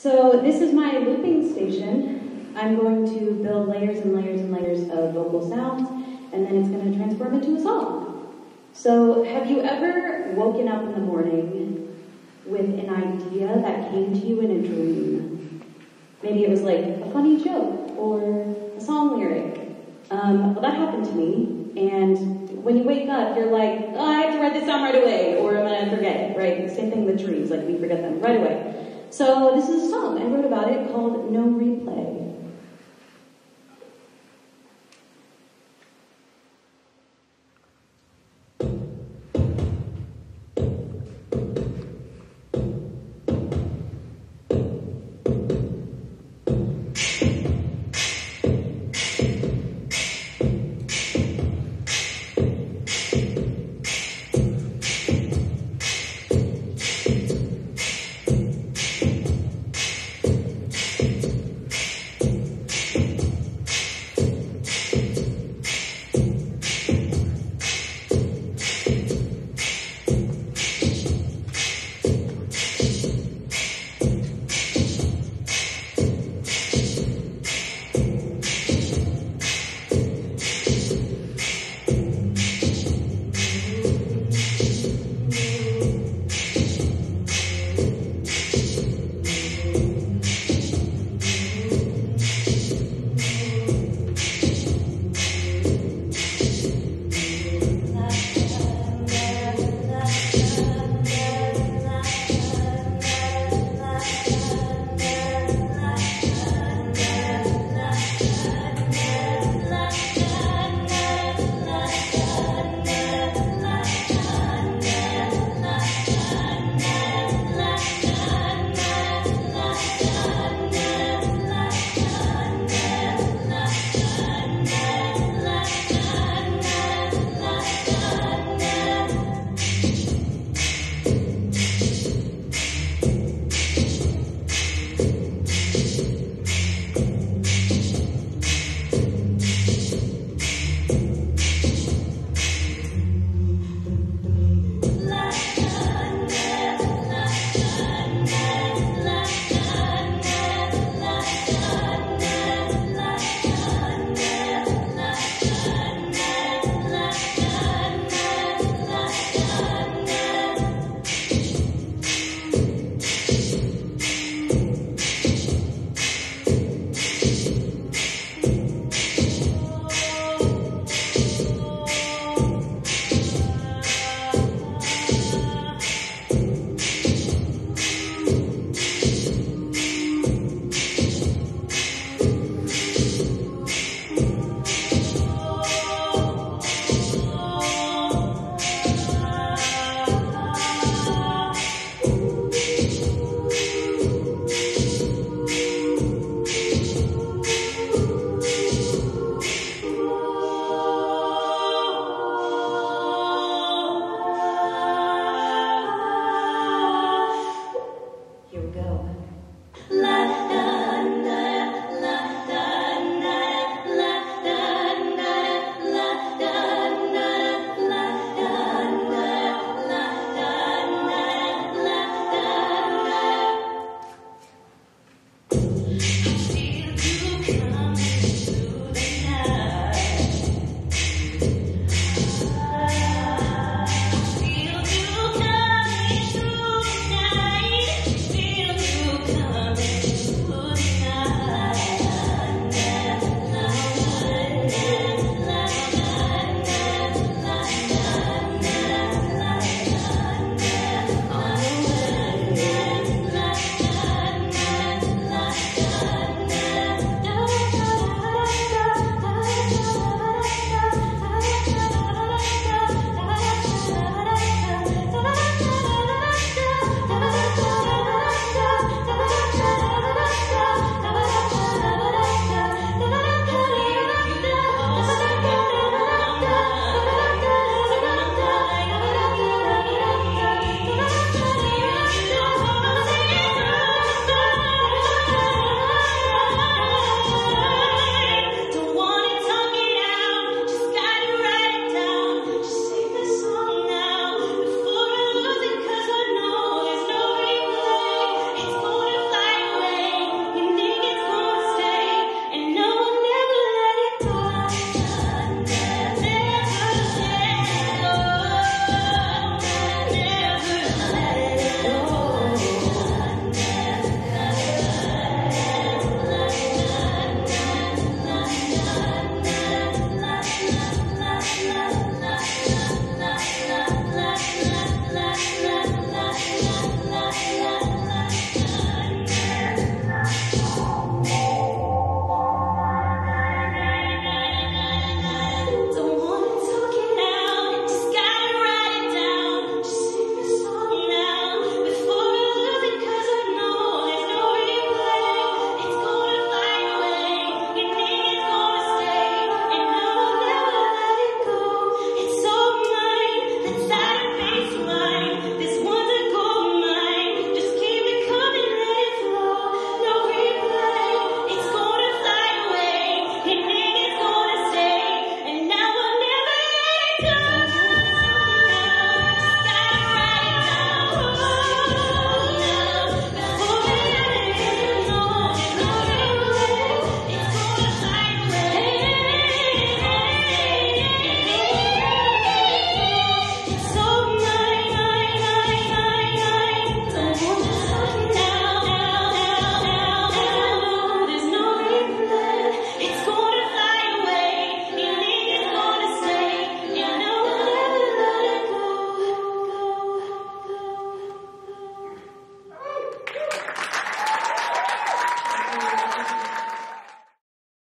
So this is my looping station. I'm going to build layers and layers and layers of vocal sounds, and then it's going to transform into a song. So have you ever woken up in the morning with an idea that came to you in a dream? Maybe it was like a funny joke or a song lyric. Well, that happened to me, and when you wake up, you're like, oh, I have to write this down right away, or I'm going to forget it, right? Same thing with dreams, like we forget them right away. So this is a song. I wrote about it called No Replay. Here we go.